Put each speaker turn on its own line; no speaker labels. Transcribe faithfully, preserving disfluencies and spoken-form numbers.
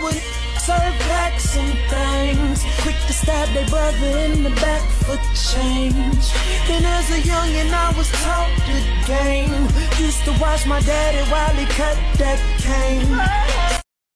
would serve packs and things, quick to stab their brother in the back for change. And as a youngin' I was taught the game. Used to watch my daddy while he cut that cane.